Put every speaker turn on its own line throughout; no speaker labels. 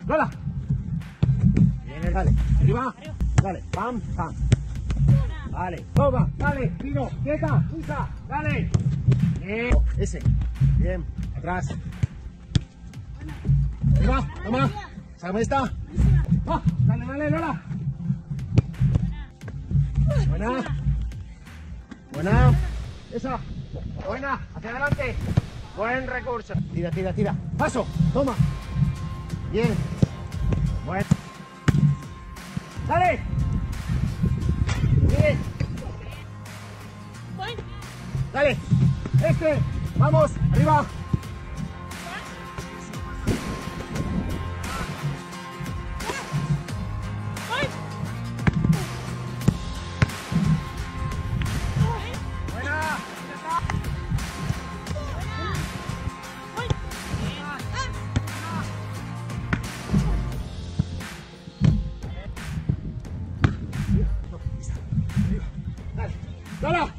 Lola. Bien, dale. Arriba. Dale. Pam, pam. Vale. Toma. Dale. Tiro. Quieta. Usa. Dale. Bien. Ese. Bien. Atrás. Arriba. Toma. Sácame esta. ¡Ah! Dale, dale, Lola. Buena. Buena. Esa. Buena. Hacia adelante. Buen recurso. Tira, tira, tira. Paso. Toma. Bien. Bueno. Dale. Bien. Dale. Este. Vamos. Arriba. ¡Lola!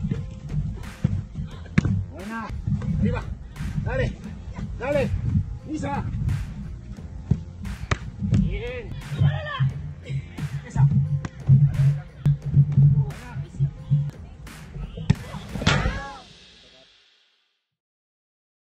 Buena. Arriba. Dale. Dale. Isa. Bien.